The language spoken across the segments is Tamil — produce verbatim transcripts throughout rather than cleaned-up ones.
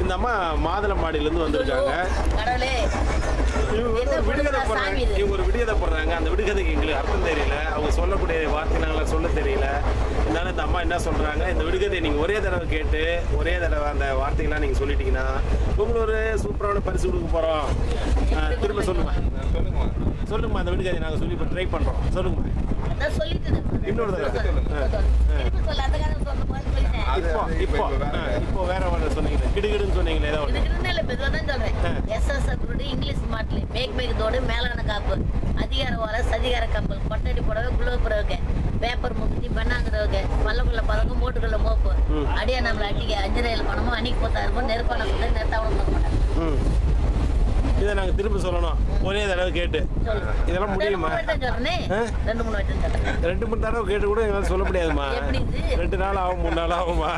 இந்த அம்மா மாதளம்பாடியிலேருந்து வந்திருக்காங்க. இவங்க ஒரு விடுகதை போடுறாங்க இவங்க ஒரு விடுகதை போடுறாங்க அந்த விடுகதைக்கு எங்களுக்கு அர்த்தம் தெரியல. அவங்க சொல்லக்கூடிய வார்த்தைகளை சொல்ல தெரியல. இருந்தாலும் இந்த அம்மா என்ன சொல்கிறாங்க, இந்த விடுகதை நீங்கள் ஒரே தடவை கேட்டு ஒரே தடவை அந்த வார்த்தைகள்லாம் நீங்கள் சொல்லிட்டீங்கன்னா உங்களுக்கு ஒரு சூப்பரான பரிசு கொடுக்க போகிறோம். திரும்ப சொல்லுமா சொல்லுங்கம்மா சொல்லுங்கம்மா அந்த விடுகதை நாங்கள் சொல்லி இப்போ ட்ரை பண்ணுறோம். சொல்லுங்கம்மா. இன்னொரு தடவை இப்போ இப்போ இப்போ வேற ஒன்று சொன்னீங்க, கிடுகிடுன்னு சொன்னீங்களே ஏதாவது இங்கிலீஷ் மாட்டில் மேக் மேகத்தோடு மேலான காப்பு அதிகார வார சதிகார கப்பல் கொட்டடி புடவை குளவு புறவுக்கு பேப்பர் முப்பத்தி பெண்ணாங்கிறவுக்கு வல்லக்குள்ள பதக்கம் மூட்டுக்குள்ள மோப்பு அடியா நம்மளை அடிக்க அஞ்சு ரயில் பணமும் அன்னைக்கு பத்தாயிரம் நெருப்பான சொல்லி நெருத்தாவணம் பார்க்க மாட்டாங்க. இதை நாங்கள் திரும்ப சொல்லணும் ஒரே தடவை கேட்டு. இதெல்லாம் முடியுமா? ரெண்டு மூணு ரெண்டு மூணு தடவை கேட்டு கூட எங்களால் சொல்ல முடியாதுமா. ரெண்டு நாள் ஆகும் மூணு நாள் ஆகுமா?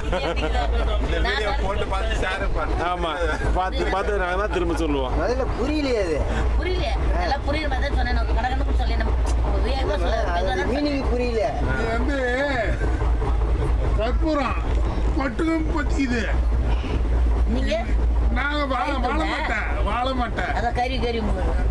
ஆமா பார்த்து பார்த்து நாங்கள் தான் திரும்ப சொல்லுவோம். புரியலையே அது புரியல எல்லாம் புரியுற மாதிரி தான் சொன்னேன். கடகன்னு சொல்லி நம்ம மீனிங் புரியல. இது வந்து கற்பூரம் மட்டும் பத்திக்குது. நீங்க நாங்க வாழ வாழ மாட்டேன் வாழ மாட்டேன் அதான் கறி கறி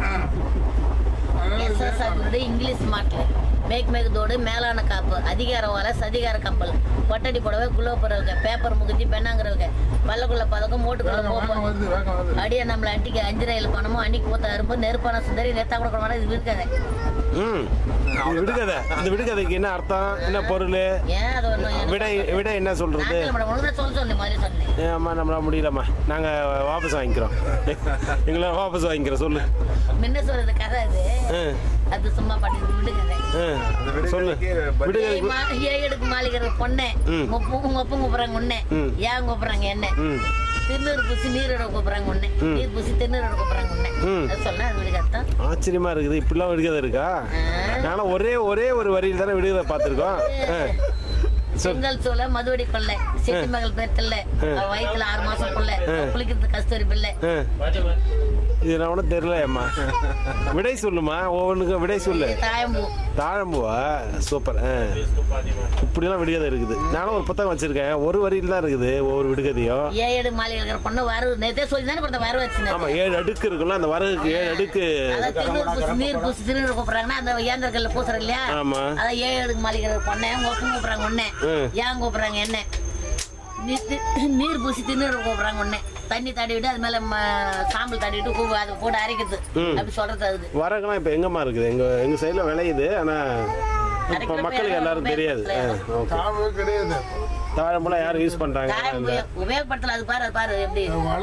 இங்கிலீஷ் மாட்டில் மேக் மேகத்தோடு மேலான காப்பு அதிகார வாழ சதிகார கப்பல் கொட்டடி புடவை குளோ போறவங்க பேப்பர் முகுத்தி பெண்ணாங்கிறவங்க வல்லக்குள்ள பதக்கம் மூட்டுக்குள்ள போப்போம் அடியா நம்மளை அடிக்க அஞ்சு ரயில் பணமும் அன்னைக்கு போத்த அரும்பு நெருப்பான சுந்தரி நெத்தா கூட இது இருக்காது. ம் விடுகதை இந்த விடுகதைக்கு என்ன அர்த்தம், என்ன பொருள், விடை விடை என்ன சொல்றது? ஏம்மா நம்மளால முடியலம்மா, நாங்கள் வாபஸ் வாங்கிக்கிறோம். எங்களை வாபஸ் வாங்கிக்கிறோம். சொல்லு. முன்ன சொல்றது கதை அது அது சும்மா பாட்டு விடுகதை சொல்லு. விடுகதை எடுக்கு மாளிகை பொண்ணே ஒப்பும் ஒப்பும் கூப்பிடுறாங்க உன்னை ஏன் கூப்பிடுறாங்க என்ன திருநூறு பூசி நீரோட கூப்பிடுறாங்க உன்னை நீர் பூசி திருநூரோட கூப்பிடுறாங்க உன்னை சொல்ல அது விடுகதை. ஆச்சரியமா இருக்குது. இப்படிலாம் விடுகதை இருக்கா? நானும் ஒரே ஒரே ஒரு வரியில் தானே விடுகதை பார்த்துருக்கோம். செங்கல் சோலை மதுவடி கொள்ளை செட்டி மகள் பேர்த்தல்ல வயிற்றுல ஆறு மாசம் கொள்ளை குளிக்கிறது கஸ்தூரி பிள்ளை. இது நான் ஒன்றும் தெரியலம்மா. விடை சொல்லுமா, ஒவ்வொன்றுக்கும் விடை சொல்லு. தாழம்பூ. தாழம்பூவா? சூப்பர். இப்படிலாம் விடுகதை இருக்குது. நானும் ஒரு புத்தகம் வச்சிருக்கேன், ஒரு வரியில் தான் இருக்குது ஒவ்வொரு விடுகதையும். ஏழு மாளிகை இருக்கிற பொண்ணு வர நேரத்தே சொல்லி தானே கொடுத்த வர வச்சு. ஆமா ஏழு அடுக்கு இருக்குல்ல, அந்த வரகுக்கு ஏழு அடுக்கு. நீர் பூசி திருநீர் கூப்பிடுறாங்கன்னா அந்த ஏந்திரக்கல்ல பூசுற இல்லையா? ஆமா அதான் ஏழு அடுக்கு மாளிகை பொண்ணை ஒப்பும் கூப்பிடுறாங்க ஒன்னே ஏன் கூப்பிடுறாங்க என்ன நீர் பூசி திருநீர் கூப்பிடுறாங்க ஒன்னே தண்ணி தடவிட்டு அது மேல சாம்பல் தடவிட்டு அது போட்டு அரைக்கிறது அப்படி சொல்றது. அது வரகுலாம் இப்ப எங்கம்மா இருக்குது? எங்க எங்க சைடுல விளையுது, ஆனா இப்ப மக்களுக்கு எல்லாரும் தெரியாது. தாழம்பூலாம் யாரும் யூஸ் பண்றாங்க உபயோகப்படுத்தல. அது பாரு அது பாரு எப்படி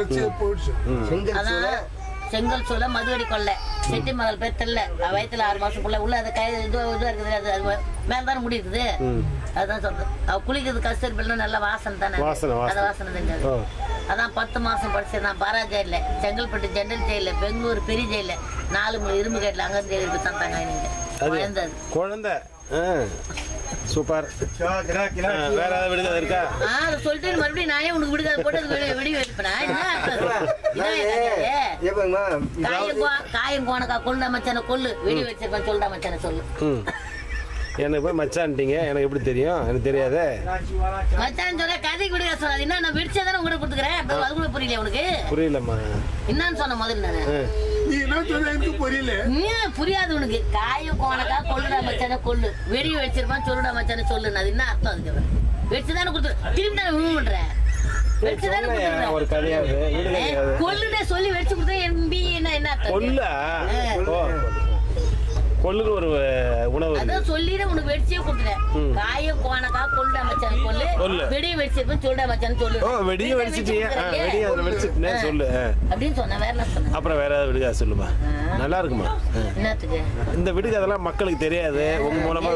செங்கல் சோலை மதுவடி கொள்ளை செட்டி மகள் பெத்தல்ல வயிற்றுல ஆறு மாசம் புள்ள உள்ள அது கை இது இதுவா இருக்குது. அது அது மேலதானே முடியுது. அதுதான் சொல்றது. அவ குளிக்கிறது கஸ்தூரி பிள்ளை நல்ல வாசனை தானே. அந்த வாசனை தெரிஞ்சது. அதான் பத்து மாசம் படிச்சேன் நான் பாரா ஜெயில செங்கல்பட்டு ஜெனரல் ஜெயில பெங்களூர் பெரிய ஜெயில நாலு மூணு இரும்பு கேட்ல அங்க ஜெயிலுக்கு தந்தாங்க. நீங்க குழந்தை சூப்பர். வேற ஏதாவது விடுதலை இருக்கா? சொல்லிட்டு மறுபடியும் நானே உனக்கு விடுதலை போட்டு வெடி வைப்பேன். காயம் கோணக்கா கொள்ளா மச்சான கொள்ளு வெடி வச்சிருக்கேன் சொல்றா மச்சான சொல்லு. எனக்கு போய் மச்சான்ட்டீங்க, எனக்கு எப்படி தெரியும்? எனக்கு தெரியாது. மச்சான் சொல்ல கதை விடுக சொல்லாது. என்ன நான் வெடிச்சதானே உங்களை கொடுத்துக்கிறேன். அது கூட புரியல உனக்கு? புரியலம்மா. என்னன்னு சொன்ன முதல்ல நீ என்ன சொல்ல எனக்கு புரியல. புரியாது உனக்கு. காயம் கோணக்கா கொள்ளுடா மச்சான கொள்ளு வெடி வச்சிருப்பான் சொல்லுடா மச்சான சொல்லு. அது என்ன அர்த்தம்? அதுக்கு வெடிச்சுதானே கொடுத்து திரும்பி தானே விழுவ பண்றேன். ஒரு கதையாது கொல்லுட சொல்லி வெடிச்சு கொடுத்தா எம்பி என்ன என்ன அர்த்தம்? கொல்ல கொல்லுக்கு ஒரு உணவு அதான் சொல்லிட உனக்கு வெடிச்சே கொடுத்துட்டேன். காயம் கோணக்கா கொள்ளுடா மச்சான கொள்ளு வெடிய வெடிச்சிருப்பேன் சொல்லுடா மச்சான சொல்லு. ஓ வெடிய வெடிச்சிட்டியா? வெடிய அதுல வெடிச்சிட்டே சொல்லு அப்படின்னு சொன்ன. வேற என்ன சொன்ன? அப்புறம் வேற ஏதாவது விடுகதை சொல்லுமா, நல்லா இருக்குமா? என்னத்துக்கு இந்த விடுகதெல்லாம் மக்களுக்கு தெரியாது. உங்க மூலமா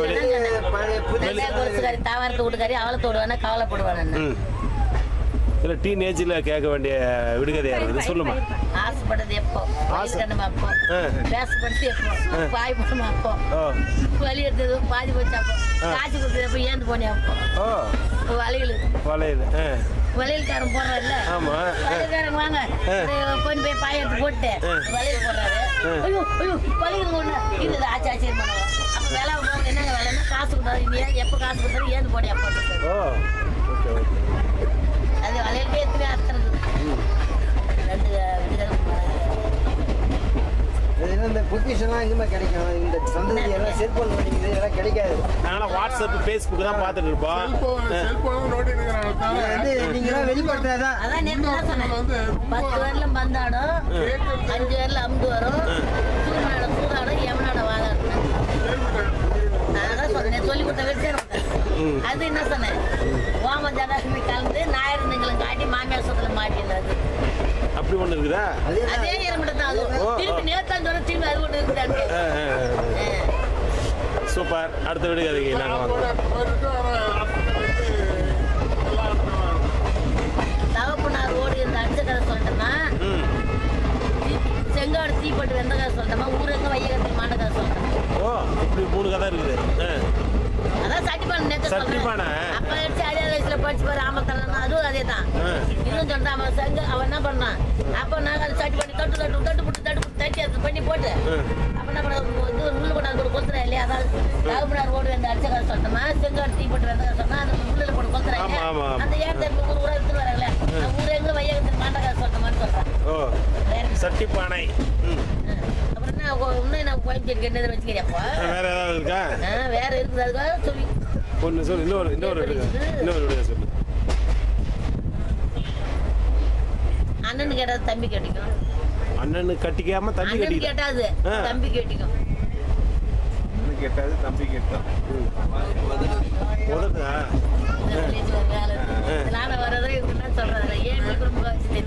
தாவரத்தை விடுக்காரி அவளத்தோடு வேணா கவலைப்படுவானு இல்ல டீனேஜ்ல கேட்க வேண்டிய விடுகதையா இருக்குது. சொல்லுமா. ஆசைப்பட்டது எப்போ அப்போ பேசப்படுத்து எப்போ பாய் போனோம் அப்போ வலி எடுத்தது பாதி போச்சு அப்போ காசு கொடுத்தது எப்போ ஏந்து போனேன் அப்போ வளையல் வளையல் வளையல்காரன் போடுறாருல்ல. ஆமா வளையல்காரன் வாங்க கொண்டு போய் பாய எடுத்து போட்டு வளையல் போடுறாரு. ஐயோ ஐயோ வளையல் ஒண்ணு இது ஆச்சு ஆச்சரியம் பண்ணுவோம். அப்ப வேலை என்னங்க வேலைன்னா காசு கொடுத்தாரு எப்போ காசு கொடுத்தாரு ஏந்து போனேன் அப்போ. அது வளையலுக்கே எத்தனை அர்த்தம் இருக்குது. பொக்கிஷன்லாம் எங்கேயுமே கிடைக்கும். இந்த சந்ததி எல்லாம் செல்போன் நோண்டிக்குது, இதெல்லாம் கிடைக்காது. நாங்களாம் வாட்ஸ்அப் ஃபேஸ்புக் தான் பார்த்துட்டு இருப்போம். செல்போன் செல்போன் நோண்டி இருக்கிறாங்க. இது வந்து நீங்களாம் வெளிப்படுத்தினாதான். அதான் நேற்று தான் சொன்னேன். வந்து பத்து வரலும் பந்தாடும், அஞ்சு வரல அம்பு வரும், சூரியனோட சூதாடும், யமனோட வாதாடும். நான் அதான் சொன்னேன், சொல்லி கொடுத்த வச்சு அது என்ன சொன்னேன், ஓம ஜடாசுமி கலந்து ஞாயிறு நீங்களும் காட்டி மாமியார் சொத்துல மாட்டினது. அப்படி ஒண்ணு இருக்குதா? அதே மட்டும் தான் அதுவும். திருப்பி நேத்தான் சொன்ன திருப்பி அது ஒண்ணு இருக்குதான்னு. சூப்பர். அடுத்த வீடு கதைக்கு நாங்க வாங்க. தகப்பனார் ஓடி இருந்த அடிச்ச கதை சொல்லிட்டோமா, செங்காடு தீப்பட்டு வெந்த கதை சொல்லிட்டோமா, ஊரங்க வையகத்தில் மாண்ட கதை சொல்லிட்டோம். ஓ, இப்படி மூணு கதை இருக்குது. அதான் சட்டிப்பானை நேற்று சட்டிப்பானை அப்ப அடிச்சு அடியாத வயசுல படிச்சு பாரு ஆமத்தனா, அதுவும் அதே தான். இதுவும் சொன்னா அவன் செங்க அவன் என்ன பண்ணான், அப்ப நாங்க அதை சட்டி பண்ணி தட்டு தட்டு தட்டு புட்டு தட்டு புட்டு தட்டி அது பண்ணி போட்டு அப்ப என்ன பண்ண இது உள்ள கொண்டாந்து ஒரு கொத்துறா இல்லையா, அதாவது தகப்பனார் ஓடி வந்து அடிச்ச கதை சொல்லிட்டோமா, செங்காடு தீப்பட்டு வெந்த கதை சொன்னா அந்த உள்ள போட்டு கொத்துறா இல்லையா, அந்த ஏன் ஊர் ஊரா எடுத்துட்டு வராங்களே, ஊர் எங்க வையகத்தில் மாண்ட கதை சொல்லிட்டோமான்னு சொல்றான். ஓ, சட்டிப்பானை. அப்புறம் என்ன இன்னும் நான் கோயம்புத்தூர் கெட்டதை வச்சுக்கிறியாப்பா? வேற ஏதாவது இருக்கா? வேற இருக்குது, அதுக்காக சொல்லி ஒன்று சொல்லு. இன்னொரு இன்னொரு இன்னொரு வீடு சொல்லு. அண்ணனு கேட்டாது தம்பி கேட்டிக்கும். அண்ணனு கட்டிக்காம தம்பி அண்ணன் கட்டி கேட்டாது தம்பி கேட்டிக்கும். கேட்டாது தம்பி கேட்டான். உதடுதா? நானும் வரதை என்ன சொல்றது, ஏன் குடும்ப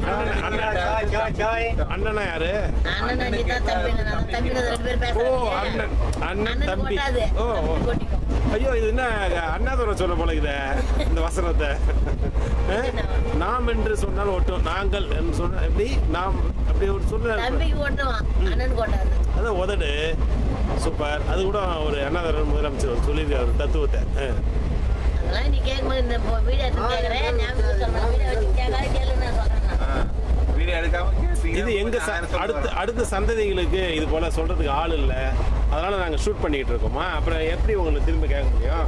அண்ணனா யாரு? அண்ணன் நீ தான் தம்பி, தம்பி ரெண்டு பேர் ஓ, பேசுறாங்க. அண்ணன் அண்ணன் தம்பி. கொட்டாது ஓ, கொட்டிக்கும். ஐயோ, இது என்ன அண்ணாதுரை சொல்ல போல இத இந்த வசனத்தை. நாம் என்று சொன்னால் ஒட்டும், நாங்கள் என்று சொன்ன எப்படி நாம் அப்படி ஒரு சொல்ல. தம்பிக்கு ஓட்டுவான், அண்ணன் கொட்டாது. அதான் உதடு. சூப்பர். அது கூட ஒரு அண்ணாதுரை முதலமைச்சர் சொல்லியிருக்காரு தத்துவத்தை. அதெல்லாம் நீ கேட்கும்போது இந்த வீடியோ எடுத்து கேட்கறேன், ஞாபகம் சொல்றேன், வீடியோ வச்சு கேட்காத கேளு நான் சொல்றேன். வீடியோ எடுக்காம இது எங்க அடுத்த அடுத்த சந்ததிகளுக்கு இது போல சொல்றதுக்கு ஆள் இல்லை, அதனால நாங்க ஷூட் பண்ணிட்டு இருக்கோமா, அப்புறம் எப்படி உங்களுக்கு திரும்ப கேட்க முடியும்?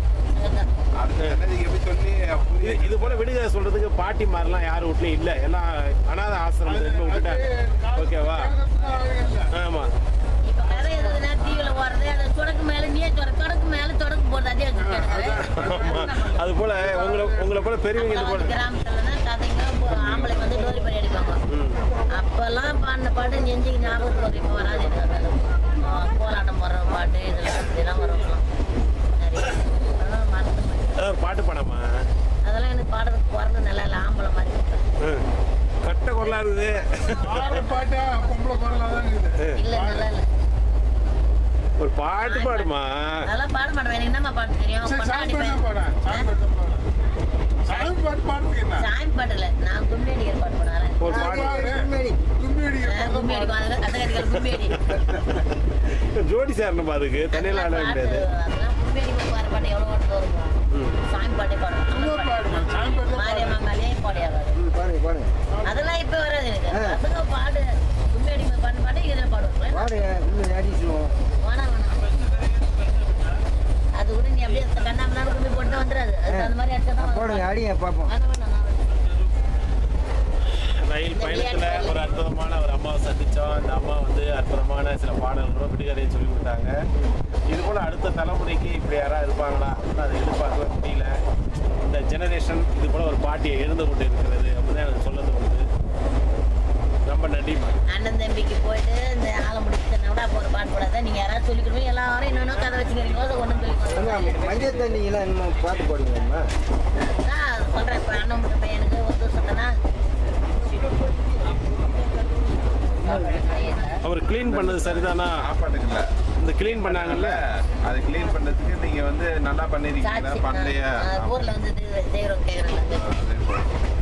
இது இது போல விடுகதை சொல்றதுக்கு பாட்டி மாதிரிலாம் யாரும் வீட்லயும் இல்ல, எல்லாம் அனாதை ஆசிரமத்துல விட்டுட்டாங்க. ஓகேவா? ஆமா. இப்ப கதை எதுனா டிவில ஓடுறது, அது தொடக்கு மேல நீயே தொடக்கு தொடக்கு மேல தொடக்கு போடுறது, அதே வச்சுருக்காங்க. அது போல உங்களை உங்களை போல பெரியவங்க இது போல கிராமத்துலதான் கதைங்க ஆம்பளை வந்து டோரி பண்ணி அடிப்பாங்க. அப்பெல்லாம் பாடின பாட்டு நெஞ்சுக்கு ஞாபகத்துக்கு வரும், இப்ப வராது. கோலாட்டம் போடுற பாட்டு இதெல்லாம் இதெல்லாம் வரும் நிறைய. அதெல்லாம் மறந்து பாட்டு பாடாமா? அதெல்லாம் எனக்கு பாடுறதுக்கு பிறந்த நல்லா இல்லை, ஆம்பளை மாதிரி கட்ட குரலா இருக்குது. பாட்டா பொம்பளை குரலா தான் இருக்குது. இல்ல நல்லா இல்ல. ஒரு பாட்டு பாடுமா? அதெல்லாம் பாட மாட்டேன், எனக்கு என்னமா பாட்டு தெரியும்? சாமி பாட்டு பாடுறதுக்கு என்ன? சாமி பாட்டு இல்ல, நான் கும்மி அடிக்கிற பாட்டு பாடுறேன். ஒரு பாட்டு கும்மி அடிக்கிற கும்மி அடிக்கும், அந்த கதைகள் கும்மி அடி ஜோடி சேரணுமா? அதுக்கு தனியில ஆட முடியாது. அதெல்லாம் கும்மி அடிக்கும் பாரு பாட்டு எவ்வளவு ஓட்டு வரும். சாமி பாட்டே பாடுவேன், மாரியம்மா மேலேயே பாடியாது. பாருங்க பாருங்க. அதெல்லாம் இப்ப வராது எனக்கு. பசங்க பாடு கும்மி அடிக்கும் பாட்டு பாட்டு இதுல பாடுவேன். பாருங்க இன்னும் அடிச்சுவோம். வேணா வேணாம், அது கூட நீ அப்படியே கண்ணாமலாம் கும்மி போட்டு வந்துடாது. அது அந்த மாதிரி அடிச்சா போடுங்க, அடிங்க பார்ப்போம். வேணாம் வேணாம். ரயில் பயணத்துல ஒரு அற்புதமான ஒரு அம்மாவை சந்திச்சோம். அந்த அம்மா வந்து அற்புதமான சில பாடல்களும் விடுகதையை சொல்லி கொடுத்தாங்க. இது போல அடுத்த தலைமுறைக்கு இப்படி யாராவது இருப்பாங்களா அப்படின்னு அதை எதிர்பார்க்கவே முடியல. இந்த ஜெனரேஷன் இது போல ஒரு பாட்டியை எழுந்து கொண்டு இருக்கிறது அப்படின்னு எனக்கு சொல்ல தோணுது. ரொம்ப நன்றிமா. அண்ணன் தம்பிக்கு போயிட்டு இந்த ஆளை முடிச்சு நவடா போற பாட்டு போடாத, நீங்க யாராவது சொல்லிக்கணும், எல்லாரும் இன்னொன்னு கதை வச்சுக்கிறீங்க, ஒன்றும் சொல்லிக்கணும். மஞ்சள் தண்ணியெல்லாம் இன்னும் பாட்டு பாடுவீங்கம்மா? நான் சொல்றேன், இப்போ அண்ணன் மட்டும் பையனுக்கு ஒரு சொன்னா அவர் கிளீன் பண்ணது சரிதானா? சாப்பாட்டுக்குல்ல இந்த கிளீன் பண்ணாங்கல்ல, அது கிளீன் பண்றதுக்கு நீங்க வந்து நல்லா பண்ணிருக்கீங்களா? பண்ணலையா? ஊர்ல வந்து செய்யறோம் கேக்குறாங்க.